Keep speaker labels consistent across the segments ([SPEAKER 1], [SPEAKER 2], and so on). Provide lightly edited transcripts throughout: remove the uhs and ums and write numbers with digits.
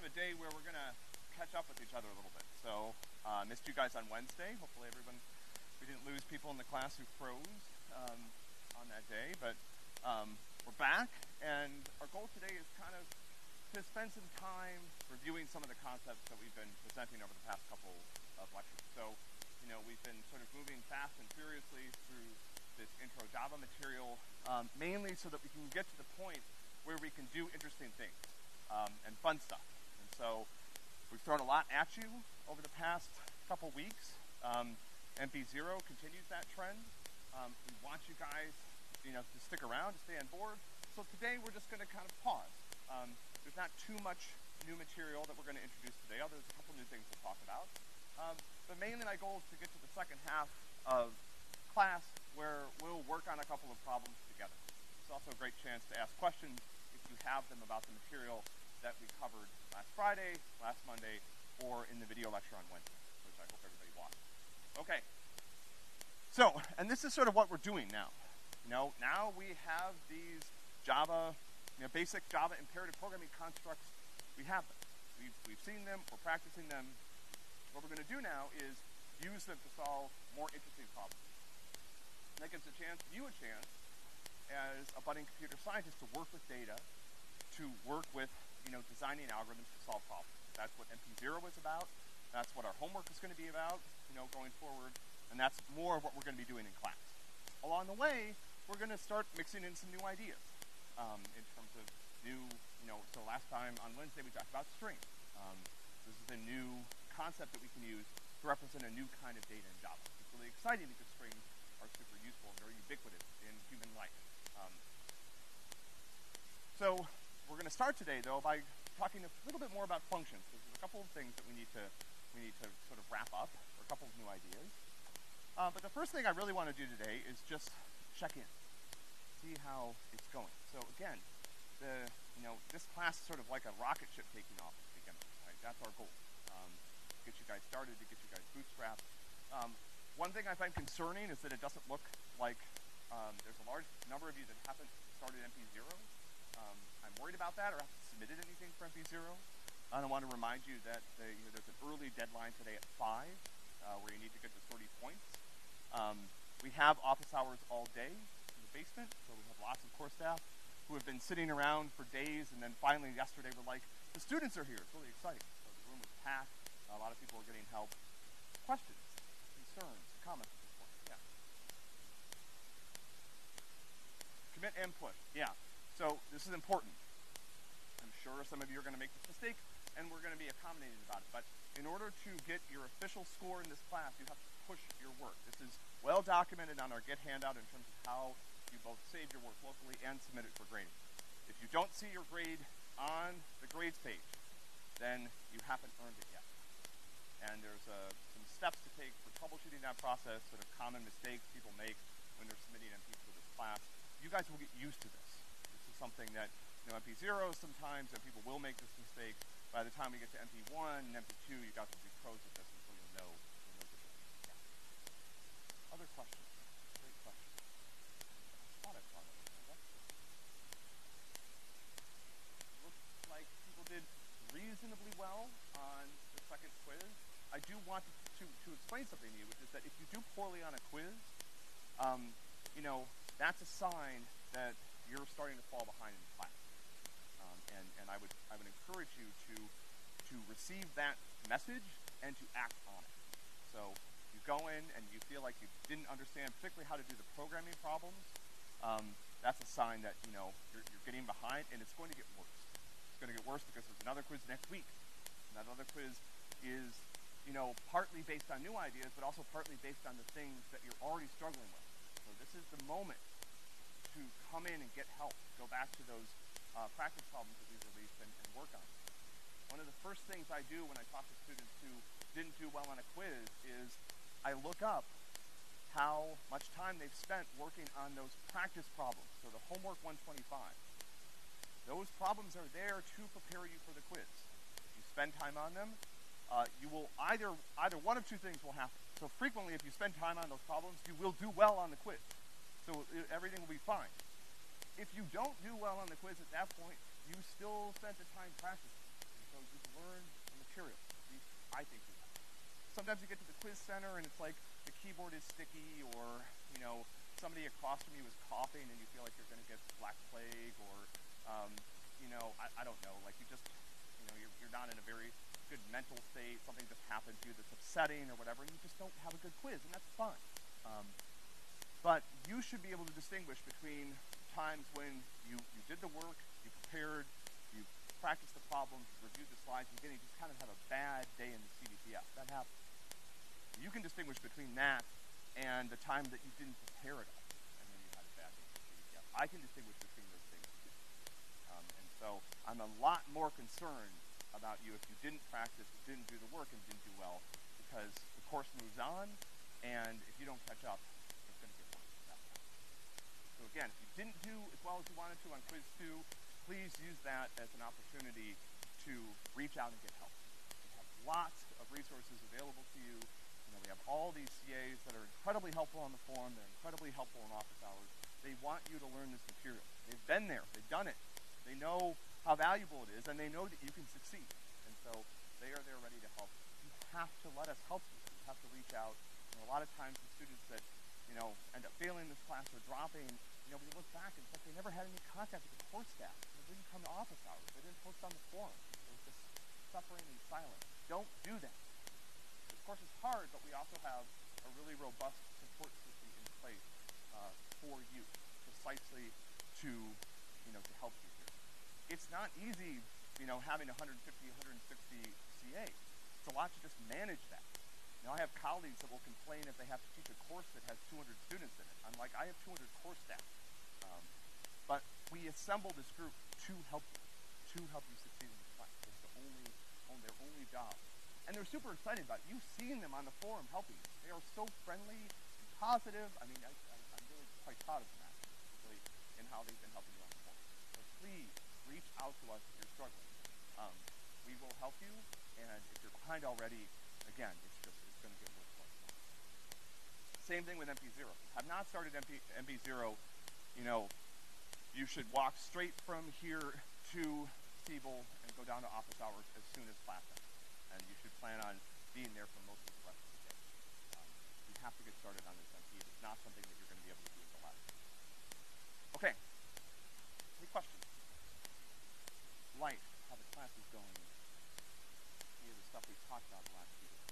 [SPEAKER 1] a day where we're gonna catch up with each other a little bit. So, missed you guys on Wednesday. Hopefully we didn't lose people in the class who froze on that day, but we're back, and our goal today is kind of to spend some time reviewing some of the concepts that we've been presenting over the past couple of lectures. So, we've been sort of moving fast and furiously through this intro Java material, mainly so that we can get to the point where we can do interesting things and fun stuff. And so we've thrown a lot at you over the past couple weeks. MP0 continues that trend. We want you guys, to stick around, to stay on board. So today we're just going to kind of pause. There's not too much new material that we're going to introduce today, although there's a couple new things to talk about. But mainly my goal is to get to the second half of class where we'll work on a couple of problems together. It's also a great chance to ask questions if you have them about the material that we covered last Friday, last Monday, or in the video lecture on Wednesday, which I hope everybody watched. Okay. So, and this is sort of what we're doing now. Now we have these Java, basic Java imperative programming constructs. We have them. We've seen them. We're practicing them. What we're going to do now is use them to solve more interesting problems. And that gives you a chance, as a budding computer scientist, to work with data, to work with, designing algorithms to solve problems. That's what MP0 is about. That's what our homework is going to be about, going forward. And that's more of what we're going to be doing in class. Along the way, we're going to start mixing in some new ideas in terms of new, so last time on Wednesday we talked about string. This is a new concept that we can use to represent a new kind of data in Java. It's really exciting because strings are super useful and very ubiquitous in human life. So we're going to start today, though, by talking a little bit more about functions. There's a couple of things that we need to sort of wrap up, or a couple of new ideas. But the first thing I really want to do today is just check in, see how it's going. So again, this class is sort of like a rocket ship taking off at the beginning, right? That's our goal. To get you guys started, to get you guys bootstrapped. One thing I find concerning is that it doesn't look like there's a large number of you that haven't started MP0. I'm worried about that, or haven't submitted anything for MP0. And I want to remind you that there's an early deadline today at 5, where you need to get to 30 points. We have office hours all day in the basement, so we have lots of core staff who have been sitting around for days, and then finally yesterday were like, the students are here. It's really exciting. So the room is packed. A lot of people are getting help. Questions, concerns, comments at this point? Yeah. Commit and push. Yeah. So this is important. I'm sure some of you are going to make this mistake, and we're going to be accommodating about it. But in order to get your official score in this class, you have to push your work. This is well documented on our Get handout in terms of how you both save your work locally and submit it for grading. If you don't see your grade on the grades page, then you haven't earned it yet. And there's some steps to take for troubleshooting that process, sort of common mistakes people make when they're submitting MPs for this class. You guys will get used to this. This is something that, MP0 sometimes, people will make this mistake. By the time we get to MP1 and MP2, you guys will be pros at this, and so you'll know the difference. Yeah. Other questions? Great questions. I thought I saw that. Looks like people did reasonably well on the second quiz. I do want to explain something to you, which is that if you do poorly on a quiz, that's a sign that you're starting to fall behind in the class. And I would encourage you to receive that message and to act on it. So you go in and you feel like you didn't understand particularly how to do the programming problems, that's a sign that you're getting behind, and it's going to get worse. It's going to get worse because there's another quiz next week. And that other quiz is partly based on new ideas, but also partly based on the things that you're already struggling with. So this is the moment to come in and get help. Go back to those practice problems that we've released and work on. One of the first things I do when I talk to students who didn't do well on a quiz is I look up how much time they've spent working on those practice problems, so the homework 125. Those problems are there to prepare you for the quiz. If you spend time on them, you will either one of two things will happen. So frequently, if you spend time on those problems, you will do well on the quiz. So everything will be fine. If you don't do well on the quiz at that point, you still spent the time practicing. So So you've learned the material. At least I think you have. Sometimes you get to the quiz center and it's like the keyboard is sticky, or somebody across from you is coughing and you feel like you're going to get black plague, or I don't know, like you're not in a very good mental state, something just happened to you that's upsetting or whatever, and you just don't have a good quiz, and that's fine. But you should be able to distinguish between times when you did the work, you prepared, you practiced the problems, you reviewed the slides, and you just kind of have a bad day in the CDPF. That happens. You can distinguish between that and the time that you didn't prepare at all, and then you had a bad day in the CDPF. I can distinguish between those things too. And so I'm a lot more concerned about you if you didn't practice, didn't do the work, and didn't do well, because the course moves on, and if you don't catch up, it's going to get worse at that point. So again, if you didn't do as well as you wanted to on quiz 2, please use that as an opportunity to reach out and get help. We have lots of resources available to you. We have all these CAs that are incredibly helpful on the forum. They're incredibly helpful in office hours. They want you to learn this material. They've been there. They've done it. They know how valuable it is, and they know that you can succeed. And so they are there ready to help. You have to let us help you. You have to reach out. And a lot of times the students that, end up failing this class or dropping, we look back and it's like they never had any contact with the course staff. They didn't come to office hours. They didn't post on the forum. They were just suffering in silence. Don't do that. This course is hard, but we also have a really robust support system in place for you, precisely to help you here. It's not easy, having 150, 160 CAs. It's a lot to just manage that. I have colleagues that will complain if they have to teach a course that has 200 students in it. I'm like, I have 200 course staff. But we assemble this group to help you succeed in the class. It's their only job. And they're super excited about it. You've seen them on the forum helping. They are so friendly and positive. I mean, I'm really quite proud of them, actually, in how they've been helping you on the forum. So please reach out to us if you're struggling. We will help you, and if you're behind already, again, it's going to get worse. Same thing with MP0. If you have not started MP0, you should walk straight from here to Siebel and go down to office hours as soon as class ends. And you should plan on being there for most of the rest of the day. You have to get started on this MP. It's not something that you're going to be able to do at the last minute. Okay. Any questions? Life, how the class is going. Any of the stuff we've talked about the last few days.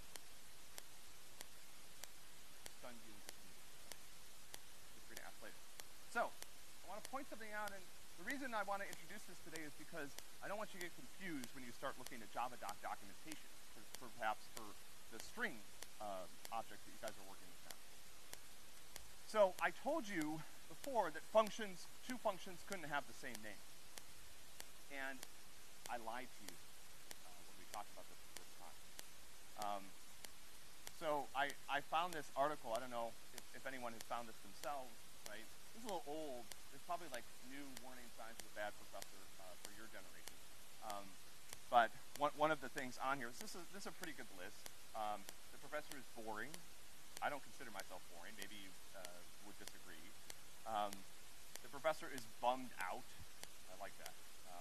[SPEAKER 1] Stunned you and dismayed. Feel free to ask later. So, I want to point something out, and the reason I want to introduce this today is because I don't want you to get confused when you start looking at Javadoc documentation, perhaps for the string object that you guys are working with now. So I told you before that two functions couldn't have the same name. And I lied to you when we talked about this time. So I found this article. I don't know if anyone has found this themselves, right? This is a little old. There's probably like new warning signs of a bad professor for your generation. But one of the things on here, this is a pretty good list. The professor is boring. I don't consider myself boring. Maybe you would disagree. The professor is bummed out. I like that.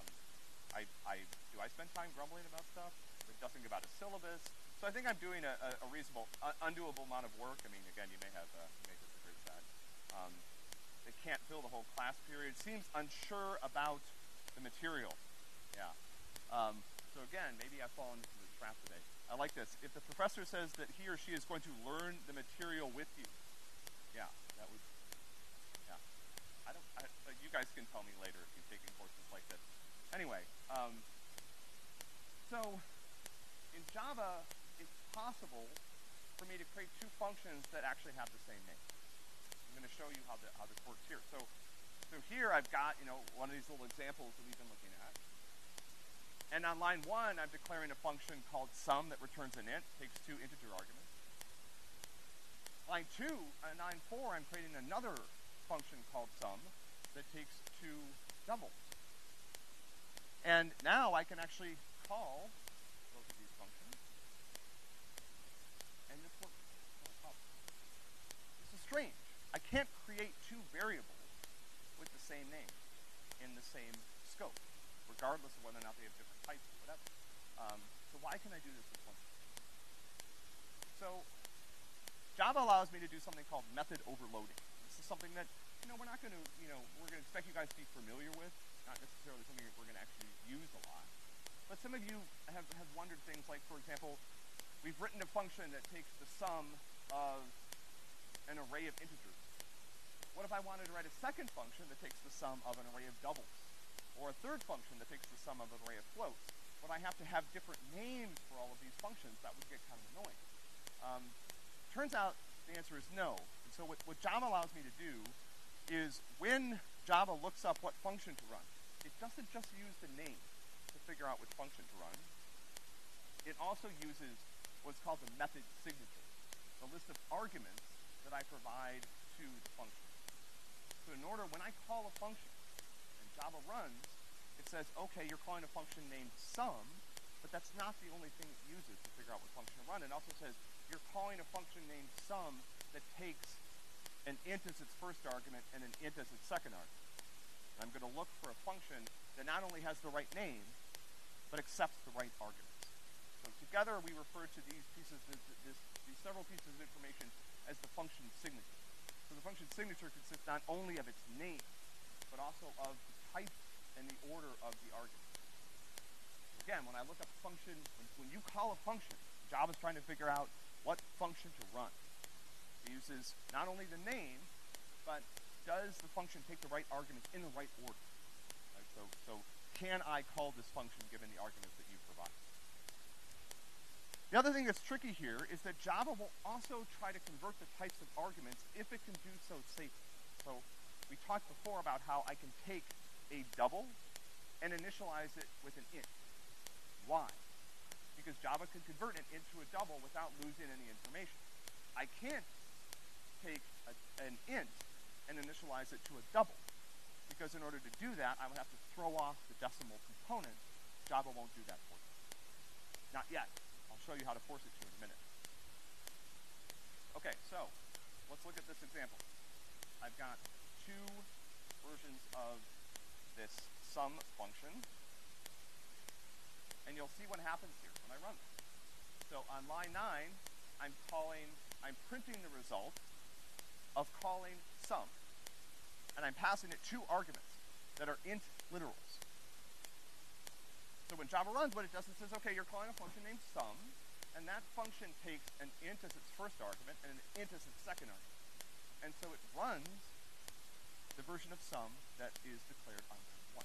[SPEAKER 1] Do I spend time grumbling about stuff? It doesn't give out a syllabus. So I think I'm doing a reasonable, undoable amount of work. I mean, again, you may disagree with that. They can't fill the whole class period. Seems unsure about the material. Yeah. So again, maybe I've fallen into the trap today. I like this. If the professor says that he or she is going to learn the material with you, yeah, that would, yeah. You guys can tell me later if you've taken courses like this. Anyway, so in Java, it's possible for me to create two functions that actually have the same name. I'm going to show you how this works here. So here I've got, one of these little examples that we've been looking at. And on line 1, I'm declaring a function called sum that returns an int, takes 2 integer arguments. Line 2, on line 4, I'm creating another function called sum that takes 2 doubles. And now I can actually call both of these functions. And this works. No problem. This is strange. I can't create 2 variables with the same name in the same scope. regardless of whether or not they have different types or whatever. So why can I do this with functions? So Java allows me to do something called method overloading. This is something that, we're not going to, we're going to expect you guys to be familiar with, not necessarily something that we're going to actually use a lot. But some of you have wondered things like, for example, we've written a function that takes the sum of an array of integers. What if I wanted to write a second function that takes the sum of an array of doubles? Or a third function that takes the sum of an array of floats? Would I have to have different names for all of these functions? That would get kind of annoying. Turns out the answer is no. And so what Java allows me to do is when Java looks up what function to run, it doesn't just use the name to figure out which function to run. It also uses what's called the method signature, the list of arguments that I provide to the function. So in order, when I call a function and Java runs, it says, okay, you're calling a function named sum, but that's not the only thing it uses to figure out what function to run. It also says, you're calling a function named sum that takes an int as its first argument and an int as its second argument. And I'm going to look for a function that not only has the right name, but accepts the right arguments. So together we refer to these pieces, these several pieces of information as the function signature. So the function signature consists not only of its name, but also of the type and the order of the argument. Again, when I look up a function, when you call a function, Java's trying to figure out what function to run. It uses not only the name, but does the function take the right arguments in the right order? Right? So can I call this function given the arguments that you provide? The other thing that's tricky here is that Java will also try to convert the types of arguments if it can do so safely. So we talked before about how I can take a double and initialize it with an int. Why? Because Java can convert it into a double without losing any information. I can't take an int and initialize it to a double, because in order to do that, I would have to throw off the decimal component. Java won't do that for you. Not yet. I'll show you how to force it to in a minute. Okay, so let's look at this example. I've got two versions of this sum function, and you'll see what happens here when I run this. So on line 9, I'm printing the result of calling sum. And I'm passing it two arguments that are int literals. So when Java runs, what it does is it says, okay, you're calling a function named sum, and that function takes an int as its first argument and an int as its second argument. And so it runs the version of sum that is declared on line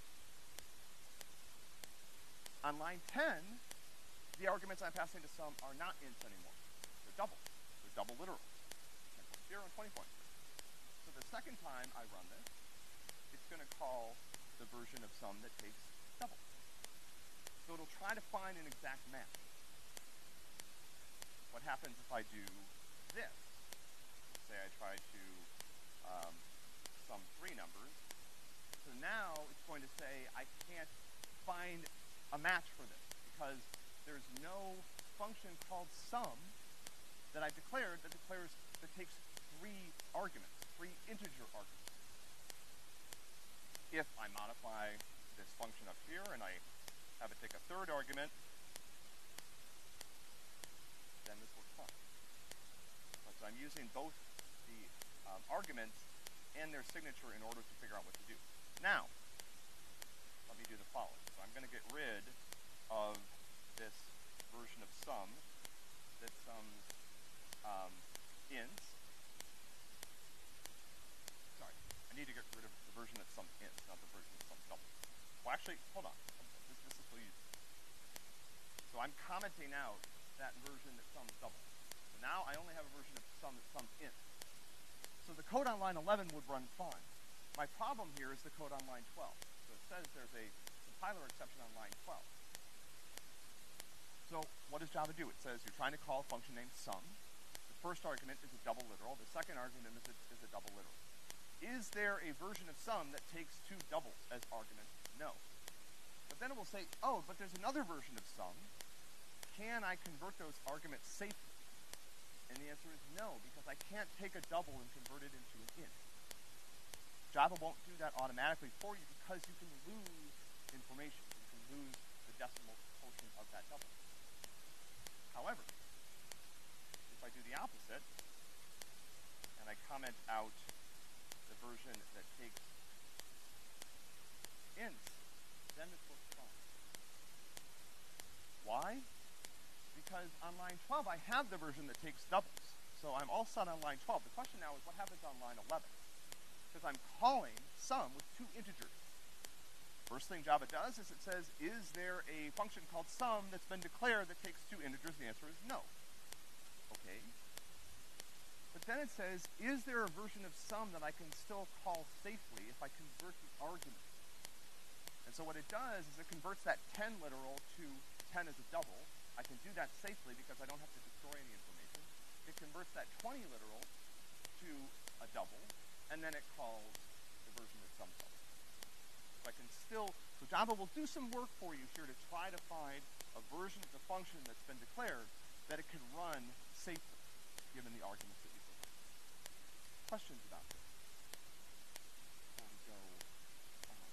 [SPEAKER 1] 1. On line 10, the arguments I'm passing to sum are not ints anymore. They're doubles. They're double literal. 10.0 and 20.0. So the second time I run this, it's going to call the version of sum that takes double. So it'll try to find an exact match. What happens if I do this? Say I try to sum three numbers. So now it's going to say I can't find a match for this because there's no function called sum that I've declared that takes three arguments, three integer arguments. If I modify this function up here and I have it take a third argument, then this works fine. So I'm using both the arguments and their signature in order to figure out what to do. Now, let me do the following. So I'm going to get rid of this version of sum that sums ints. Sorry, I need to get rid of the version that sums ints, not the version that sums doubles. Well, actually, hold on. This is still useful. So I'm commenting out that version that sums doubles. So now I only have a version of sum that sums ints. So the code on line 11 would run fine. My problem here is the code on line 12. So it says there's a compiler exception on line 12. So what does Java do? It says you're trying to call a function named sum. The first argument is a double literal. The second argument is a double literal. Is there a version of sum that takes two doubles as arguments? No. But then it will say, oh, but there's another version of sum. Can I convert those arguments safely? And the answer is no, because I can't take a double and convert it into an int. Java won't do that automatically for you because you can lose information. lose the decimal quotient of that double. However, if I do the opposite, and I comment out the version that takes ints, then this works fine. Why? Because on line 12, I have the version that takes doubles. So I'm all set on line 12. The question now is what happens on line 11? Because I'm calling sum with two integers. First thing Java does is it says, is there a function called sum that's been declared that takes two integers? The answer is no. Okay. But then it says, is there a version of sum that I can still call safely if I convert the argument? And so what it does is it converts that 10 literal to 10 as a double. I can do that safely because I don't have to destroy any information. It converts that 20 literal to a double, and then it calls the version of sum double. So I can still, so Java will do some work for you here to try to find a version of the function that's been declared that it can run safely, given the arguments that you provide. Questions about this? Before we go on.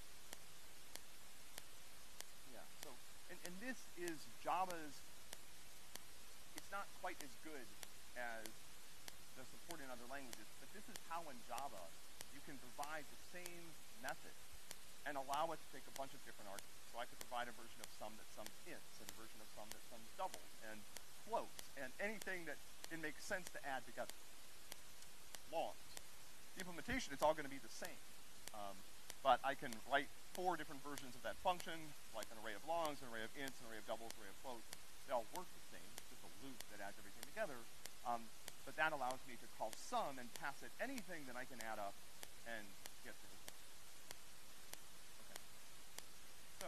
[SPEAKER 1] Yeah, so, and this is Java's, it's not quite as good as the support in other languages, but this is how in Java you can provide the same method and allow it to take a bunch of different arguments. So I could provide a version of sum that sums ints, and a version of sum that sums doubles, and floats, and anything that it makes sense to add together. Longs. The implementation, it's all going to be the same. But I can write 4 different versions of that function, like an array of longs, an array of ints, an array of doubles, an array of floats. They all work the same, it's just a loop that adds everything together. But that allows me to call sum and pass it anything that I can add up and get the result. Okay. So,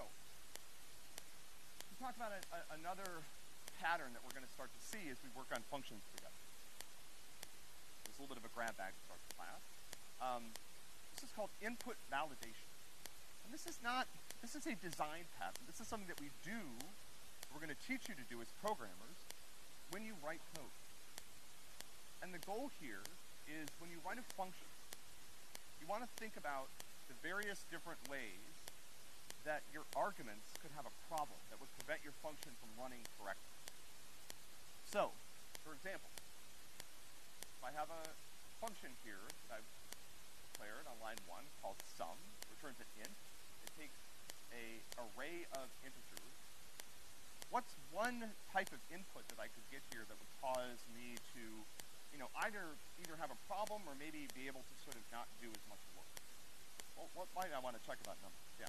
[SPEAKER 1] we talked about another pattern that we're going to start to see as we work on functions together. There's a little bit of a grab bag to start the class. This is called input validation. And this is a design pattern. This is something that we do, we're going to teach you to do as programmers when you write code. And the goal here is when you write a function, you want to think about the various different ways that your arguments could have a problem that would prevent your function from running correctly. So, for example, if I have a function here that I've declared on line 1 called sum, returns an int, it takes an array of integers. What's one type of input that I could get here that would cause me to, either have a problem or maybe be able to sort of not do as much work? Well, what might I want to check about numbers? Yeah.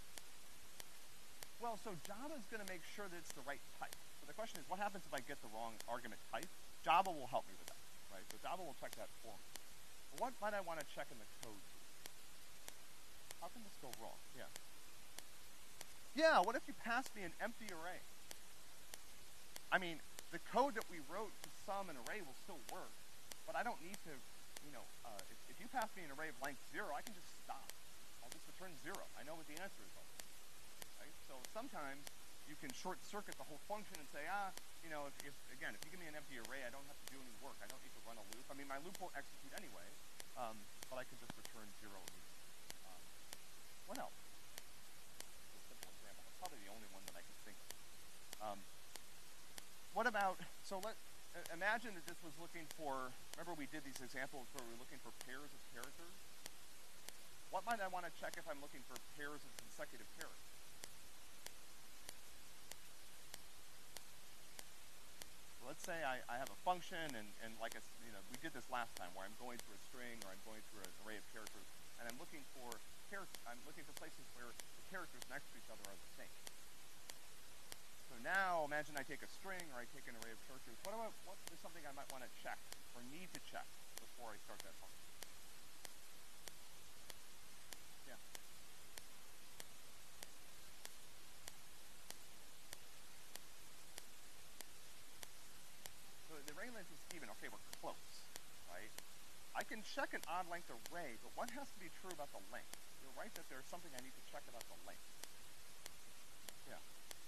[SPEAKER 1] Well, so Java is going to make sure that it's the right type. So the question is, what happens if I get the wrong argument type? Java will help me with that, right? So Java will check that for me. But what might I want to check in the code? How can this go wrong? Yeah. Yeah, what if you pass me an empty array? I mean, the code that we wrote to sum an array will still work, but I don't need to, if you pass me an array of length 0, I can just stop. I'll just return 0. I know what the answer is already, right? So sometimes you can short circuit the whole function and say, if you give me an empty array, I don't have to do any work. I don't need to run a loop. I mean, my loop won't execute anyway, but I can just return 0 immediately. What else? A simple example. It's probably the only one that I can think of. What about, imagine that this was looking for, remember we did these examples where we were looking for pairs of characters? What might I want to check if I'm looking for pairs of consecutive characters? So let's say I have a function, and like we did this last time, where I'm going through a string or I'm going through an array of characters, and I'm looking for places where the characters next to each other are the same. So now, imagine I take a string or I take an array of characters. What is something I might want to check or need to check before I start that function? Yeah. So the array length is even. Okay, we're close, right? I can check an odd length array, but what has to be true about the length? You're right that there's something I need to check about the length. Yeah.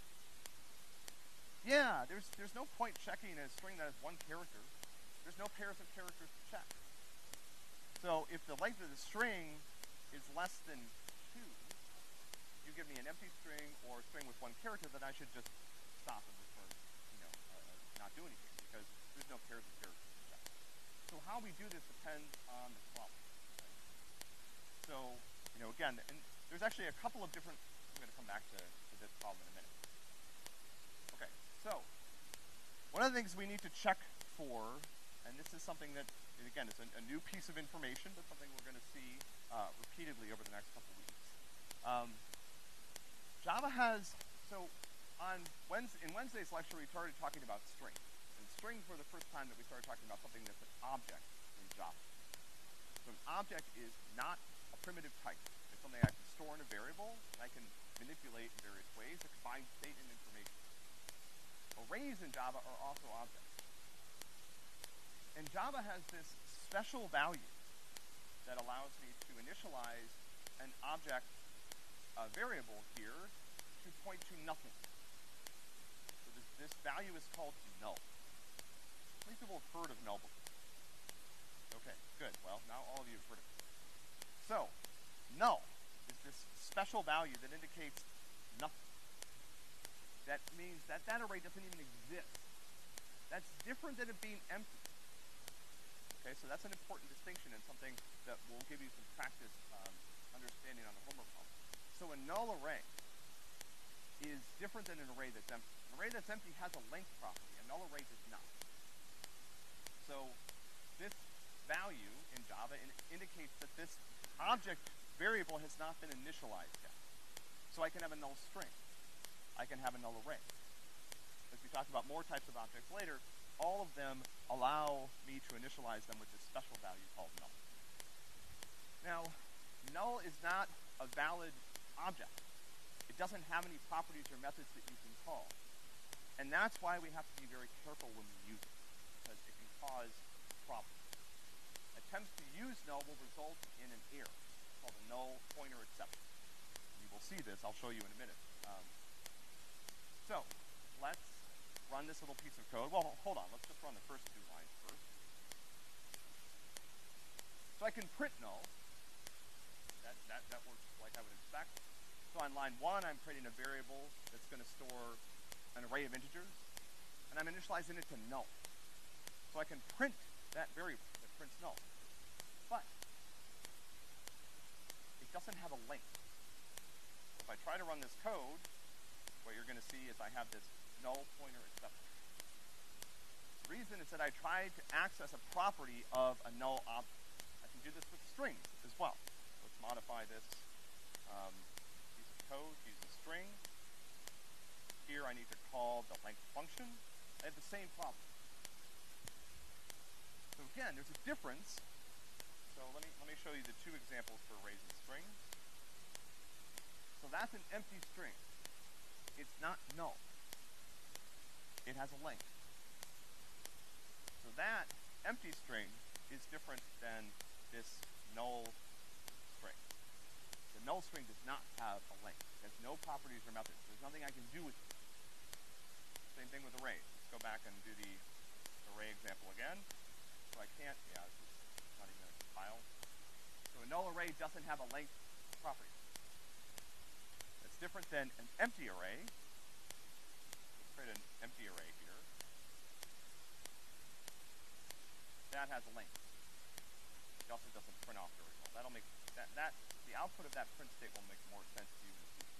[SPEAKER 1] Yeah, there's no point checking a string that has one character. There's no pairs of characters to check. So if the length of the string is less than 2, you give me an empty string or a string with one character, then I should just stop and return, not do anything because there's no pairs of characters to check. So how we do this depends on the problem. Right? So, again, and there's actually a couple of different, I'm going to come back to this problem in a minute. Okay, so one of the things we need to check for, and this is something that, again, it's a new piece of information, but something we're going to see repeatedly over the next couple weeks. Java has, so in Wednesday's lecture we started talking about strings. And strings were the first time that we started talking about something that's an object in Java. So an object is not a primitive type. It's something I can store in a variable, and I can manipulate in various ways to combine state and information. Arrays in Java are also objects. And Java has this special value that allows me to initialize an object variable here to point to nothing. So this value is called null. How many people have heard of null before? Okay, good. Well, now all of you have heard of it. So, null is this special value that indicates nothing. That means that array doesn't even exist. That's different than it being empty. Okay, so that's an important distinction and something that will give you some practice understanding on the homework problem. So a null array is different than an array that's empty. An array that's empty has a length property. A null array does not. So this value in Java indicates that this object variable has not been initialized yet. So I can have a null string. I can have a null array. As we talk about more types of objects later, all of them allow me to initialize them with this special value called null. Now, null is not a valid object. It doesn't have any properties or methods that you can call. And that's why we have to be very careful when we use it, because it can cause problems. Attempts to use null will result in an error called a null pointer exception. You will see this. I'll show you in a minute. So let's run this little piece of code. Well, hold on. Let's just run the first two lines first. So I can print null. That works like I would expect. So on line 1, I'm creating a variable that's going to store an array of integers, and I'm initializing it to null. So I can print that variable that prints null. But it doesn't have a length. If I try to run this code, what you're going to see is I have this null pointer exception. The reason is that I tried to access a property of a null object. I can do this with strings as well. Let's modify this piece of code, use a string. Here I need to call the length function. I have the same problem. So again, there's a difference. So let me show you the two examples for arrays and strings. So that's an empty string. It's not null. It has a length. So that empty string is different than this null string. The null string does not have a length. It has no properties or methods. There's nothing I can do with it. Same thing with arrays. Let's go back and do the array example again. So I can't, it's not even going to compile. So a null array doesn't have a length property. That's different than an empty array. Let's create an empty array here. That has a length. It also doesn't print off very well. That'll make the output of that print state will make more sense to you in the future.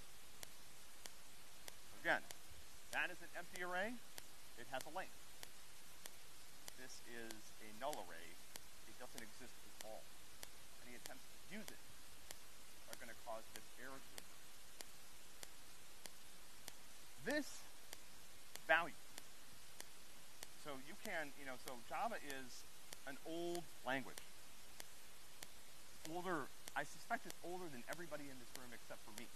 [SPEAKER 1] So again, that is an empty array. It has a length. This is a null array. It doesn't exist at all. Any attempts to use it are going to cause this error to occur. This value. So you can, so Java is an old language. Older, I suspect it's older than everybody in this room except for me.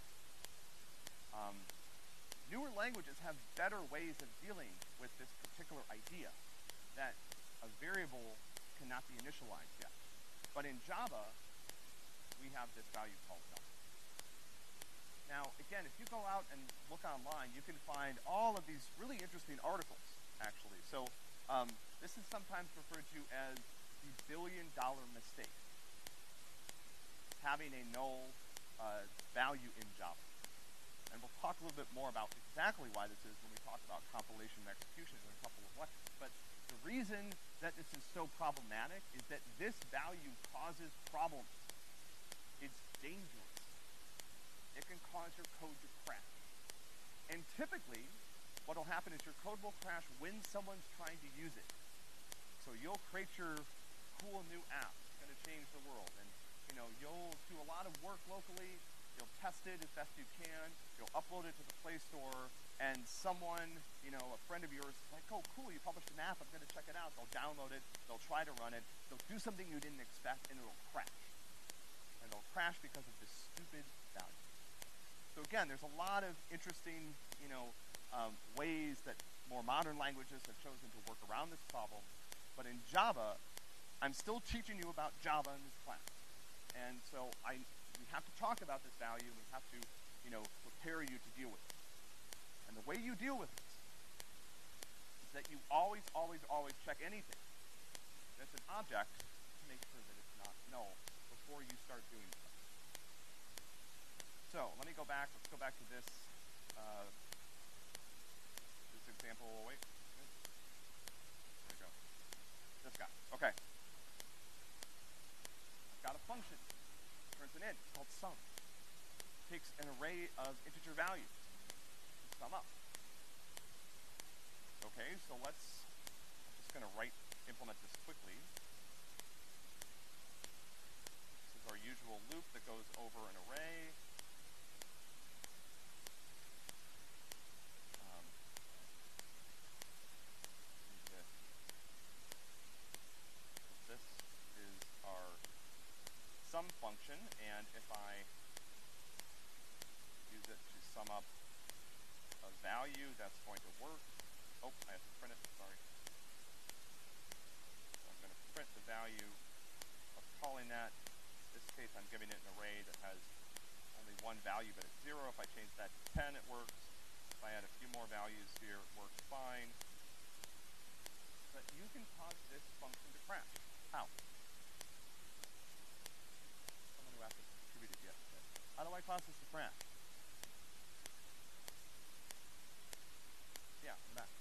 [SPEAKER 1] Newer languages have better ways of dealing with this particular idea that a variable cannot be initialized yet. But in Java, we have this value called null. Now, again, if you go out and look online, you can find all of these really interesting articles, actually. So this is sometimes referred to as the billion-dollar mistake, having a null value in Java. And we'll talk a little bit more about exactly why this is when we talk about compilation and execution in a couple of lectures. But the reason that this is so problematic is that this value causes problems. It's dangerous. It can cause your code to crash. And typically, what will happen is your code will crash when someone's trying to use it. So you'll create your cool new app. It's going to change the world. And, you'll do a lot of work locally. You'll test it as best you can. You'll upload it to the Play Store. And someone, a friend of yours is like, oh, cool, you published an app. I'm going to check it out. They'll download it. They'll try to run it. They'll do something you didn't expect, and it'll crash. And it'll crash because of this stupid value. So again, there's a lot of interesting, ways that more modern languages have chosen to work around this problem. But in Java, I'm still teaching you about Java in this class. And so we have to talk about this value, and we have to, prepare you to deal with it. And the way you deal with it is that you always, always, always check anything that's an object to make sure that it's not null before you start doing stuff. So let me go back. Let's go back to this example. Wait. There we go. This guy. Okay. I've got a function. It turns an int. It's called sum. It takes an array of integer values to sum up. Okay, so I'm just going to implement this quickly. This is our usual loop that goes over an array. This is our sum function, and if I use it to sum up a value, that's going to work. Oh, I have to print it, sorry. So I'm going to print the value of calling that. In this case, I'm giving it an array that has only one value, but it's 0. If I change that to 10, it works. If I add a few more values here, it works fine. But you can cause this function to crash. How? Someone who hasn't contributed yet. How do I cause this to crash? Yeah, in the back.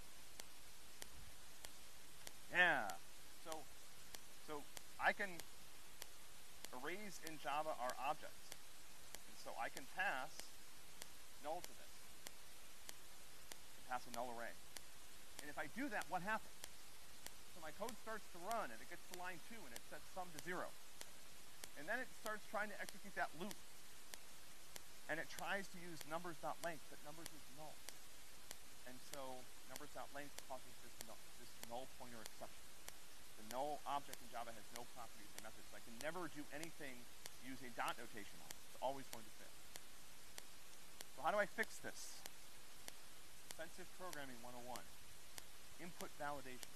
[SPEAKER 1] Yeah. So I can arrays in Java are objects. And so I can pass null to this. I can pass a null array. And if I do that, what happens? So my code starts to run, and it gets to line 2, and it sets sum to 0. And then it starts trying to execute that loop. And it tries to use numbers.length, but numbers is null. And so numbers.length causes this null pointer exception. The null object in Java has no properties or methods. I can never do anything using dot notation on it. It's always going to fail. So how do I fix this? Defensive Programming 101. Input validation.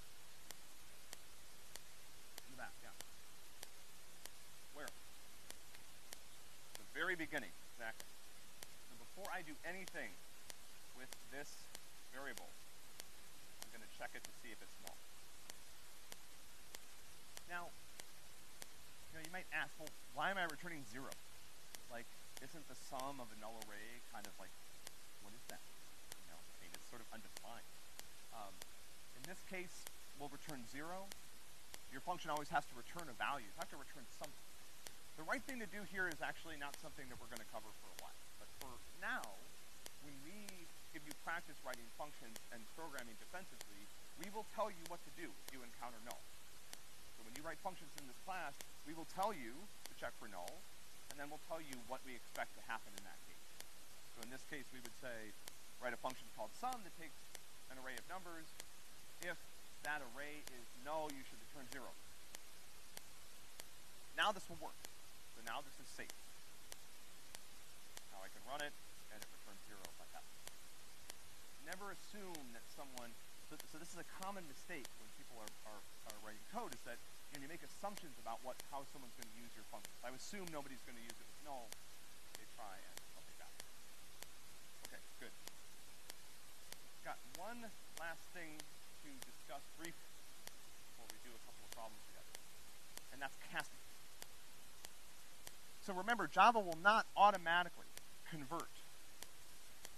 [SPEAKER 1] In the back, yeah. Where? The very beginning, exactly. So before I do anything with this variable, I'm going to check it to see if it's null. Now, you might ask, well, why am I returning 0? Like, isn't the sum of a null array kind of like, what is that? I mean, it's sort of undefined. In this case, we'll return 0. Your function always has to return a value. You have to return something. The right thing to do here is actually not something that we're going to cover for a while. But for now, when we give you practice writing functions and programming defensively, we will tell you what to do if you encounter null. So when you write functions in this class, we will tell you to check for null, and then we'll tell you what we expect to happen in that case. So in this case, we would say, write a function called sum that takes an array of numbers. If that array is null, you should return 0. Now this will work. So now this is safe. Now I can run it, and it returns 0 if I have it. Never assume that someone, so this is a common mistake when people are writing code, is that you make assumptions about how someone's going to use your function. I assume nobody's going to use it with null. They try, and okay, got it. Okay, good. Got one last thing to discuss briefly before we do a couple of problems together, and that's casting. So remember, Java will not automatically convert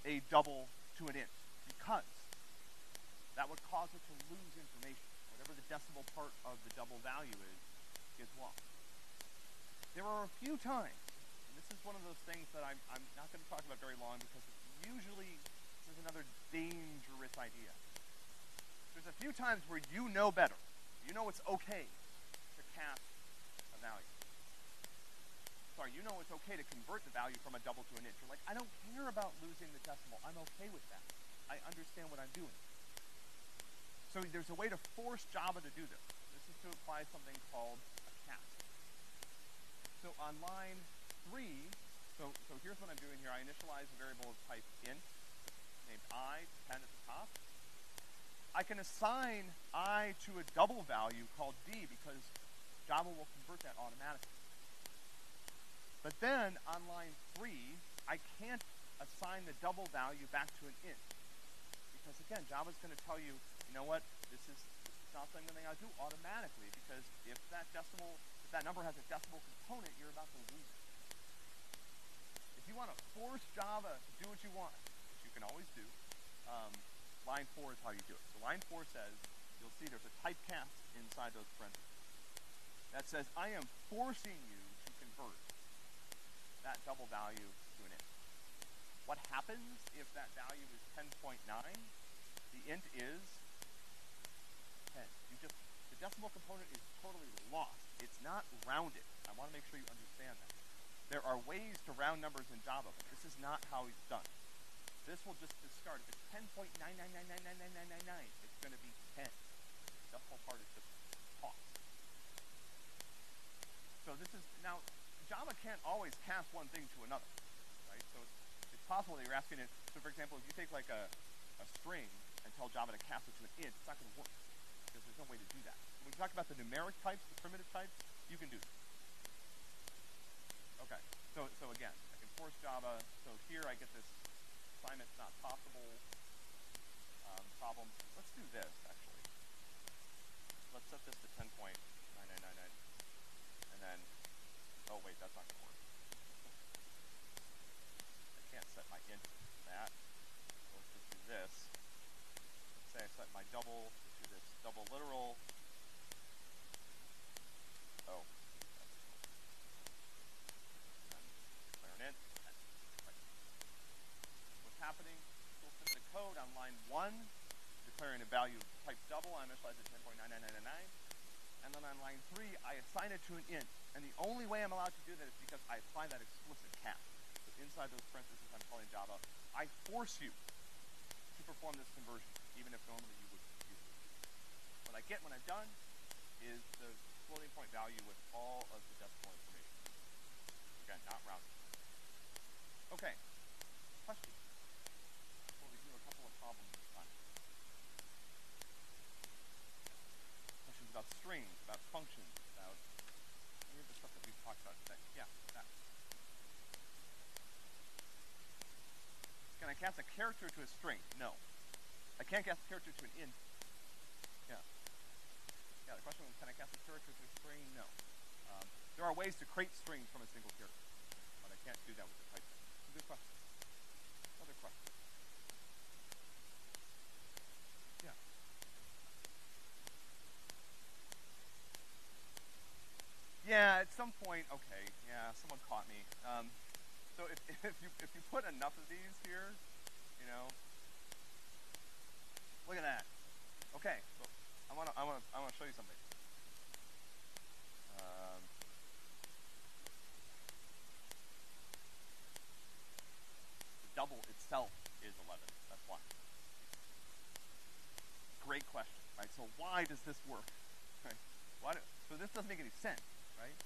[SPEAKER 1] a double to an int, because that would cause it to lose information. Whatever the decimal part of the double value is, gets lost. There are a few times, and this is one of those things that I'm not going to talk about very long because usually this is another dangerous idea. There's a few times where you know better. You know it's okay to cast a value. Sorry, you know it's okay to convert the value from a double to an int. You're like, I don't care about losing the decimal. I'm okay with that. I understand what I'm doing. So there's a way to force Java to do this. This is to apply something called a cast. So on line 3, so here's what I'm doing here. I initialize a variable of type int, named I, 10 at the top. I can assign I to a double value called d because Java will convert that automatically. But then on line 3, I can't assign the double value back to an int. Because again, Java's going to tell you, you know what, this is not something I do automatically, because if that number has a decimal component, you're about to lose it. If you want to force Java to do what you want, which you can always do, line 4 is how you do it. So line 4 says, you'll see there's a typecast inside those parentheses. That says, I am forcing you to convert that double value to an int. What happens if that value is 10.9? The int is 10. The decimal component is totally lost. It's not rounded. I want to make sure you understand that. There are ways to round numbers in Java, but this is not how it's done. This will just discard. If it's 10.999999999, it's going to be 10. The decimal part is just tossed. So this is, now, Java can't always cast one thing to another, right? So it's possible that you're asking it, so for example, if you take like a string and tell Java to cast it to an int, it's not going to work, because there's no way to do that. When we talk about the numeric types, the primitive types, you can do this. Okay, so again, I can force Java, so here I get this assignment's not possible problem. Let's do this, actually. Let's set this to 10.9999, and then, oh wait, that's not going to work. I can't set my int to that. So let's just do this. Let's say I set my double to this double literal. Oh. Declare an int. Right. What's happening? We'll send the code on line 1, declaring a value of type double. I initialize it 10.99999. And then on line 3, I assign it to an int. And the only way I'm allowed to do that is because I apply that explicit cast. So inside those parentheses, I'm telling Java, I force you to perform this conversion, even if normally you wouldn't use it. What I get when I'm done is the floating point value with all of the decimal information. Again, not rounded. Okay. Questions? We'll review a couple of problems this time. Questions about strings, about functions, about any of the stuff that we've talked about today. Yeah, that. Can I cast a character to a string? No. I can't cast a character to an int. Yeah. Yeah, the question was, can I cast a character to a string? No. There are ways to create strings from a single character, but I can't do that with the type. Good question. Other question. Yeah. Yeah, at some point, okay, yeah, someone caught me. So if you put enough of these here, you know, look at that. Okay, so I wanna show you something. The double itself is 11. That's why. Great question, right? So why does this work? Right? So this doesn't make any sense, right?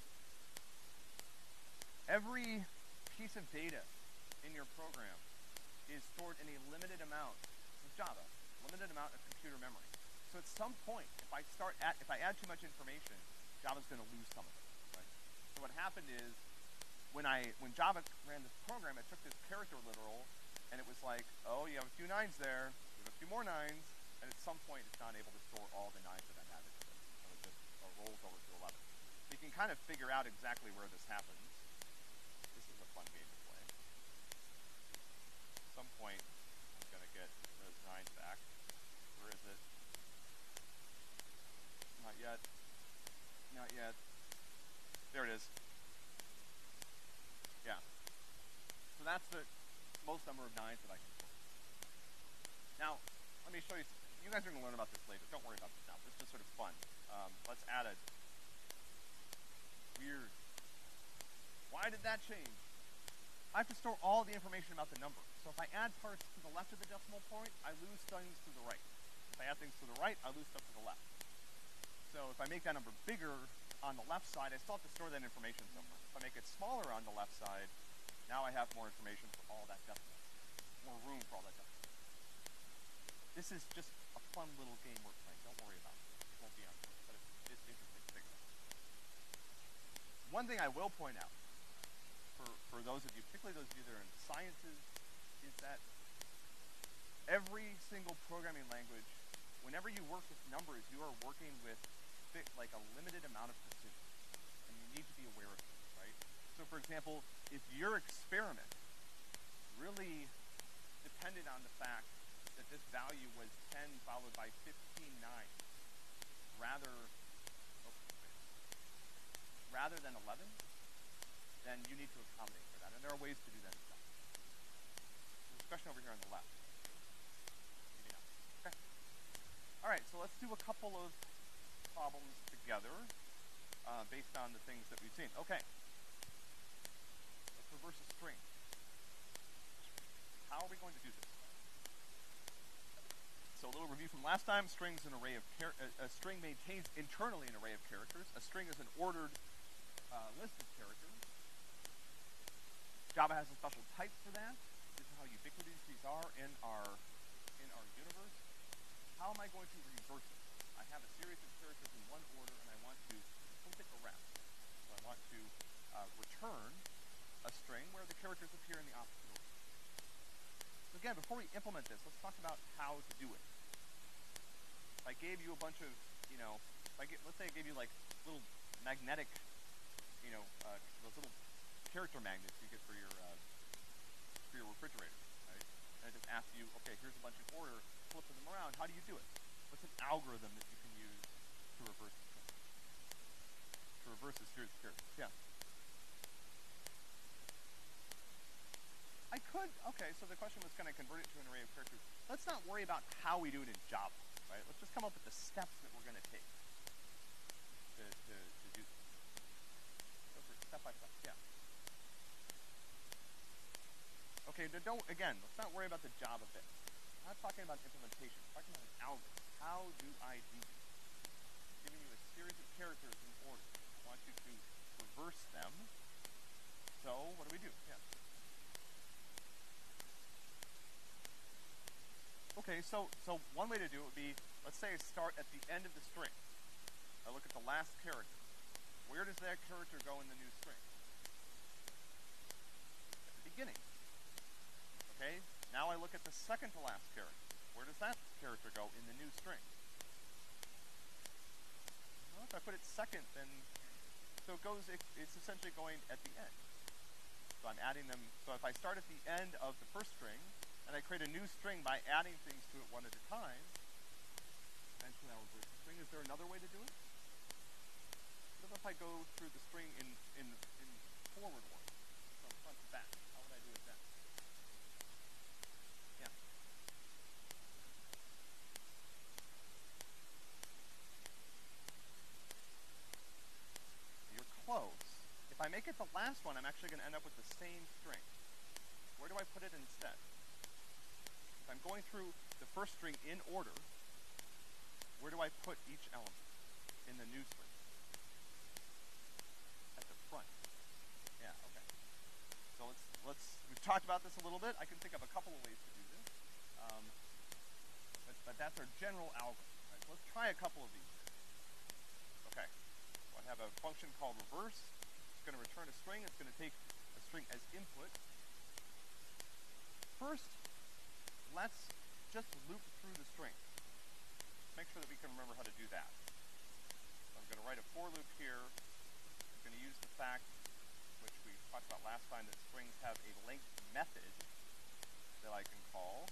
[SPEAKER 1] Every piece of data in your program is stored in a limited amount of Java, limited amount of computer memory. So at some point, if I add too much information, Java's going to lose some of it, right? So what happened is, when Java ran this program, it took this character literal, and it was like, oh, you have a few 9s there, you have a few more 9s, and at some point it's not able to store all the 9s that I've added to it. So it just rolls over to 11. So you can kind of figure out exactly where this happens. This is a fun game to play. At some point, that's the most number of 9s that I can store. Now, let me show you. You guys are going to learn about this later. Don't worry about this now. This is just sort of fun. Let's add a weird. Why did that change? I have to store all the information about the number. So if I add parts to the left of the decimal point, I lose things to the right. If I add things to the right, I lose stuff to the left. So if I make that number bigger on the left side, I still have to store that information somewhere. If I make it smaller on the left side, now I have more information for all that decimal. More room for all that decimal. This is just a fun little game we're playing. Don't worry about it. It won't be on there, but it's interesting to figure out. One thing I will point out, for those of you, particularly those of you that are in sciences, is that every single programming language, whenever you work with numbers, you are working with like a limited amount of precision, and you need to be aware of it, right? So for example, if your experiment really depended on the fact that this value was 10 followed by 15 nines, rather than 11, then you need to accommodate for that. And there are ways to do that as well. There's a discussion over here on the left. Maybe not. Okay. All right, so let's do a couple of problems together based on the things that we've seen. Okay. Let's reverse a string. How are we going to do this? So a little review from last time. String's an array of a string maintains internally an array of characters. A string is an ordered list of characters. Java has a special type for that. This is how ubiquitous these are in our universe. How am I going to reverse it? I have a series of characters in one order, and I want to flip it around. So I want to return a string where the characters appear in the opposite order. So again, before we implement this, let's talk about how to do it. If I gave you a bunch of, let's say I gave you like little magnetic, those little character magnets you get for your refrigerator, right? And I just ask you, okay, here's a bunch of order, flip them around. How do you do it? What's an algorithm that you can use to reverse this? To reverse a series of characters? Yeah. I could, okay, so the question was, can I convert it to an array of characters? Let's not worry about how we do it in Java, right? Let's just come up with the steps that we're going to take to do this. Go for it, step by step, yeah. Okay, let's not worry about the Java bit. I'm not talking about implementation, I'm talking about an algorithm. How do I do this? I'm giving you a series of characters in order. I want you to reverse them. So, what do we do? Yeah. Okay, so one way to do it would be, let's say I start at the end of the string. I look at the last character. Where does that character go in the new string? At the beginning. Okay, now I look at the second to last character. Where does that character go in the new string? Well, if I put it second, then, so it's essentially going at the end. So I'm adding them, so if I start at the end of the first string, and I create a new string by adding things to it one at a time, eventually I'll reverse the string. Is there another way to do it? What if I go through the string in forward order, from front to back? How would I do it then? Yeah. You're close. If I make it the last one, I'm actually going to end up with the same string. Where do I put it instead? If I'm going through the first string in order, where do I put each element in the new string? At the front. Yeah, okay. So we've talked about this a little bit. I can think of a couple of ways to do this. But that's our general algorithm. Right? So let's try a couple of these. Okay. So I have a function called reverse. It's going to return a string. It's going to take a string as input. First, let's just loop through the string. Make sure that we can remember how to do that. So I'm going to write a for loop here. I'm going to use the fact, which we talked about last time, that strings have a length method that I can call.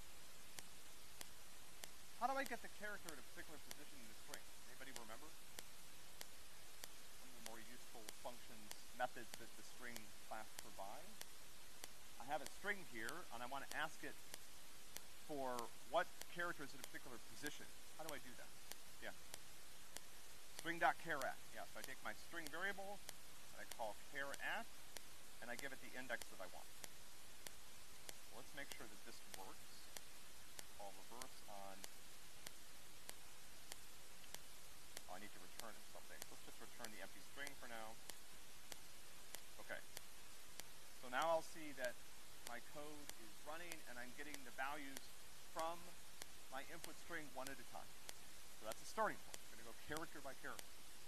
[SPEAKER 1] How do I get the character at a particular position in the string? Anybody remember? One of the more useful functions, methods that the string class provides. I have a string here, and I want to ask it for what character is in a particular position. How do I do that? Yeah. String.char@. Yeah, so I take my string variable, and I call char@, and I give it the index that I want. Well, let's make sure that this works. I'll reverse on. Oh, I need to return something. Let's just return the empty string for now. Okay. So now I'll see that my code is running, and I'm getting the values from my input string one at a time. So that's a starting point. I'm going to go character by character.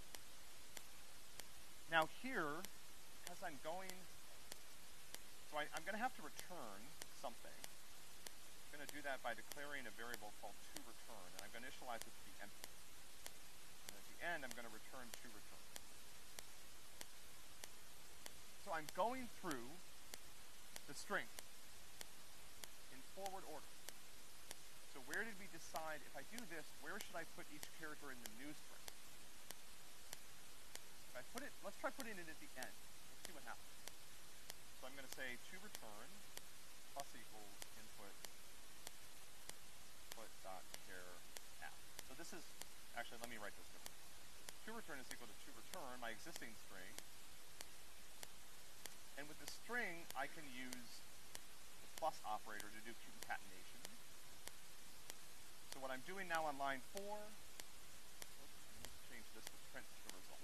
[SPEAKER 1] Now here, because I'm going, so I'm going to have to return something. I'm going to do that by declaring a variable called toReturn, and I'm going to initialize it to be empty. And at the end, I'm going to return toReturn. So I'm going through the string in forward order. So where did we decide, if I do this, where should I put each character in the new string? If I put it, let's try putting it at the end. Let's see what happens. So I'm going to say toReturn plus equals input dot char@. So this is, actually let me write this differently. toReturn is equal to toReturn, my existing string. And with the string, I can use the plus operator to do concatenation. So what I'm doing now on line 4, let's change this to print the result.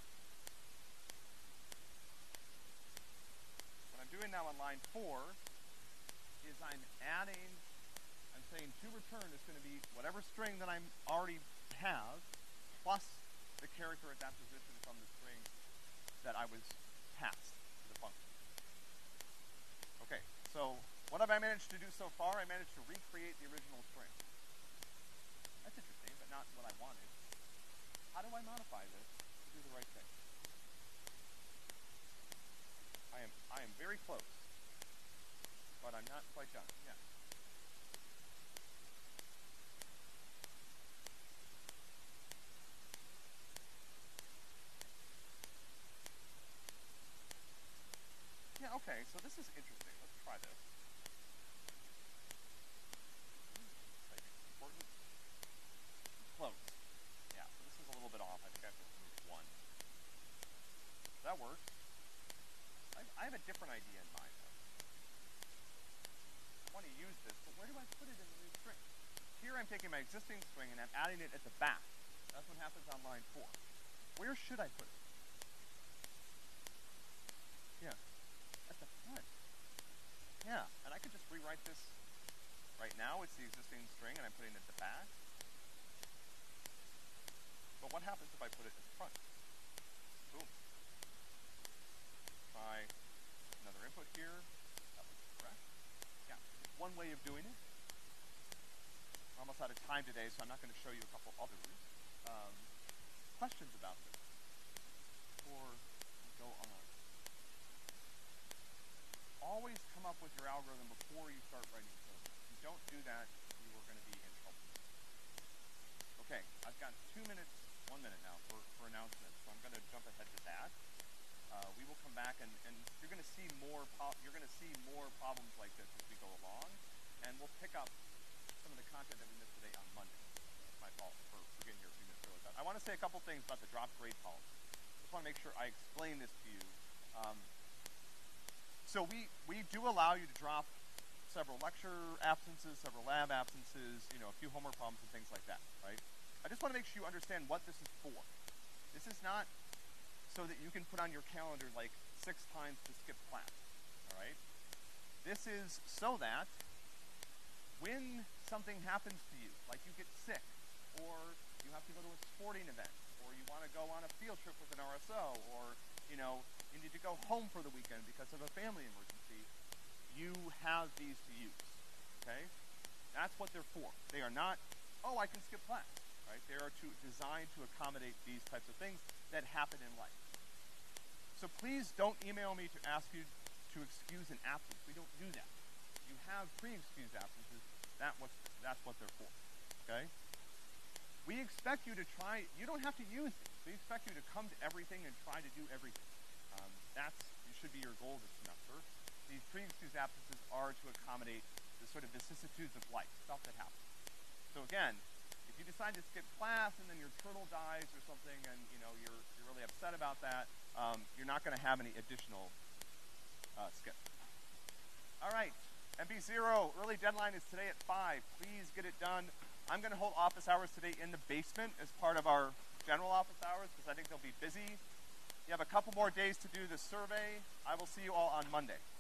[SPEAKER 1] What I'm doing now on line 4 is I'm saying toReturn is going to be whatever string that I already have, plus the character at that position from the string that I was passed to the function. Okay, so what have I managed to do so far? I managed to recreate the original string. That's interesting, but not what I wanted. How do I modify this to do the right thing? I am very close, but I'm not quite done. Yeah. Yeah, okay, so this is interesting. Let's try this. Important. Close. Yeah, so this is a little bit off. I think I have to remove 1. That works. I have a different idea in mind, though. I want to use this, but where do I put it in the new string? Here I'm taking my existing string and I'm adding it at the back. That's what happens on line 4. Where should I put it? Yeah. At the front. Yeah, and I could just rewrite this right now. It's the existing string, and I'm putting it at the back. But what happens if I put it at the front? Boom. Try another input here. That was correct. Yeah, it's one way of doing it. We're almost out of time today, so I'm not going to show you a couple others. Questions about this before we go on? Always come up with your algorithm before you start writing code. If you don't do that, you are going to be in trouble. Okay, I've got 1 minute now for announcements, so I'm going to jump ahead to that. We will come back and you're going to see more problems like this as we go along, and we'll pick up some of the content that we missed today on Monday. It's my fault for getting here a few minutes early. I want to say a couple things about the drop grade policy. Just want to make sure I explain this to you. So we do allow you to drop several lecture absences, several lab absences, a few homework problems and things like that, right? I just want to make sure you understand what this is for. This is not so that you can put on your calendar like 6 times to skip class, all right? This is so that when something happens to you, like you get sick, or you have to go to a sporting event, or you want to go on a field trip with an RSO, or you need to go home for the weekend because of a family emergency, you have these to use, okay? That's what they're for. They are not, oh, I can skip class, right? They are designed to accommodate these types of things that happen in life. So please don't email me to ask you to excuse an absence. We don't do that. You have pre-excused absences. That's what they're for, okay? We expect you to try, you don't have to use these. We expect you to come to everything and try to do everything. It should be your goal this semester. these pre-excused absences are to accommodate the sort of vicissitudes of life, stuff that happens. So again, if you decide to skip class and then your turtle dies or something, and you're really upset about that, you're not going to have any additional skip. All right, MB0 early deadline is today at 5. Please get it done. I'm going to hold office hours today in the basement as part of our general office hours because I think they'll be busy. You have a couple more days to do the survey. I will see you all on Monday.